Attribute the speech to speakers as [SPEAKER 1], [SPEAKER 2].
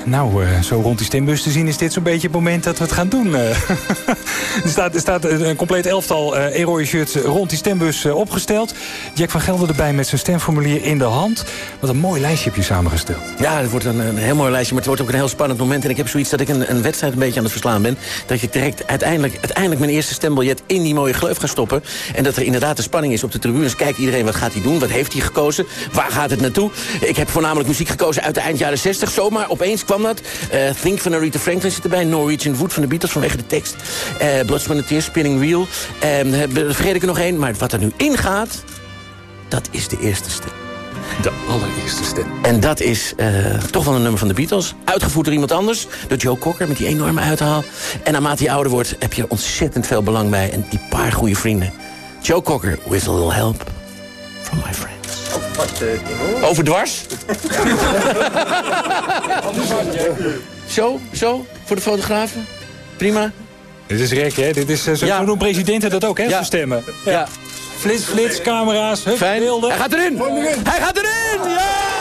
[SPEAKER 1] Nou, zo rond die stembus te zien is dit zo'n beetje het moment dat we het gaan doen. Er staat een compleet elftal oranje shirts rond die stembus opgesteld. Jack van Gelder erbij met zijn stemformulier in de hand. Wat een mooi lijstje heb je samengesteld.
[SPEAKER 2] Ja, het wordt een heel mooi lijstje, maar het wordt ook een heel spannend moment. En ik heb zoiets dat ik een wedstrijd een beetje aan het verslaan ben. Dat ik direct uiteindelijk mijn eerste stembiljet in die mooie gleuf ga stoppen. En dat er inderdaad de spanning is op de tribunes. Kijkt iedereen, wat gaat hij doen? Wat heeft hij gekozen? Waar gaat het naartoe? Ik heb voornamelijk muziek gekozen uit de eind jaren 60. Zomaar opeens kwam dat. Think van Aretha Franklin zit erbij. Norwegian Wood van de Beatles vanwege de tekst. Blood, Sweat and Tears, Spinning Wheel. Vergeet ik er nog één. Maar wat er nu ingaat, dat is de eerste stem.
[SPEAKER 1] De allereerste stem.
[SPEAKER 2] En dat is toch wel een nummer van de Beatles. Uitgevoerd door iemand anders, door Joe Cocker met die enorme uithaal. En naarmate je ouder wordt, heb je ontzettend veel belang bij. En die paar goede vrienden. Joe Cocker, with a little help from my friends. Overdwars? Zo, voor de fotografen. Prima.
[SPEAKER 1] Dit is rek, hè? Dit is, zo doen presidenten dat ook, hè?
[SPEAKER 2] Ja.
[SPEAKER 1] Voor stemmen.
[SPEAKER 2] Ja.
[SPEAKER 1] Flits, camera's,
[SPEAKER 2] Fijn.
[SPEAKER 1] beelden.
[SPEAKER 2] Hij gaat erin! Hij gaat erin! Ja!